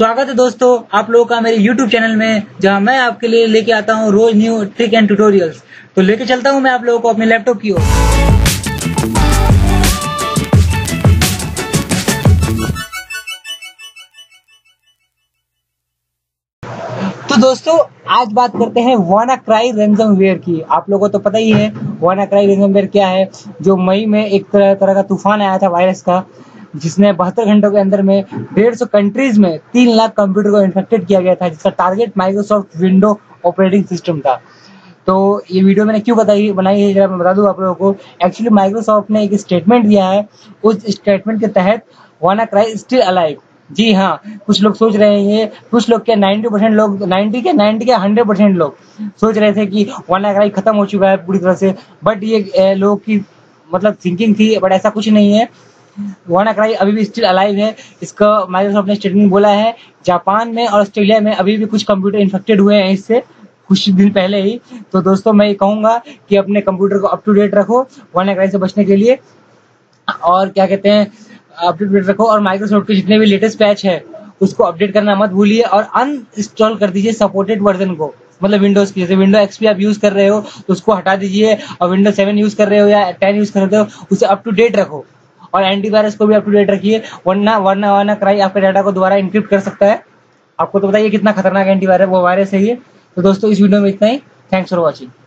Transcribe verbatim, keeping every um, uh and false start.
स्वागत है दोस्तों आप लोगों का मेरे YouTube चैनल में, जहां मैं आपके लिए लेके आता हूं रोज न्यू ट्रिक एंड ट्यूटोरियल्स। तो लेके चलता हूं मैं आप लोगों को अपने लैपटॉप की ओर। तो दोस्तों आज बात करते हैं WannaCry रैंसमवेयर की। आप लोगों को तो पता ही है WannaCry रैंसमवेयर क्या है, जो मई में एक तरह तरह का तूफान आया था वायरस का, जिसने बहत्तर घंटों के अंदर में डेढ़ सौ कंट्रीज में तीन लाख कंप्यूटर को इन्फेक्टेड किया गया था, जिसका target Microsoft window operating system था। तो ये वीडियो मैंने क्यों बताई बनाई है, जरा मैं बता दूं आप लोगों को। एक्चुअली माइक्रोसॉफ्ट ने एक स्टेटमेंट दिया है, उस स्टेटमेंट के तहत WannaCry स्टिल अलाइव। जी हाँ, कुछ लोग सोच रहे हैं, कुछ लोग क्या नब्बे परसेंट लोग नब्बे के नब्बे के सौ परसेंट लोग सोच रहे थे कि WannaCry खत्म हो चुका है पूरी तरह से, बट ये लोगों की मतलब थिंकिंग थी, बट ऐसा कुछ नहीं है। WannaCry अभी भी स्टिल अलाइव है। इसका माइक्रोसॉफ्ट ने स्टेटमेंट बोला है। जापान में और ऑस्ट्रेलिया में अभी भी कुछ कंप्यूटर इन्फेक्टेड हुए हैं इससे कुछ दिन पहले ही। तो दोस्तों मैं ये कहूंगा कि अपने कंप्यूटर को अप टू डेट रखो WannaCry से बचने के लिए, और क्या कहते हैं अप टू डेट रखो, और माइक्रोसॉफ्ट के जितने भी लेटेस्ट पैच है उसको अपडेट करना मत भूलिए, और अनइंस्टॉल कर दीजिए सपोर्टेड वर्जन को। मतलब विंडोज की, जैसे विंडो एक्सपी आप यूज कर रहे हो तो उसको हटा दीजिए, और विंडो सेवन यूज कर रहे हो या टेन यूज कर रहे हो उसे अप टू डेट रखो, और एंटीवायरस को भी अप टू डेट रखिए, वरना वरना WannaCry आपके डाटा को दोबारा इंक्रिप्ट कर सकता है। आपको तो बताइए कितना खतरनाक एंटीवायरस वो वायरस है ये। तो दोस्तों इस वीडियो में इतना ही। Thanks for watching.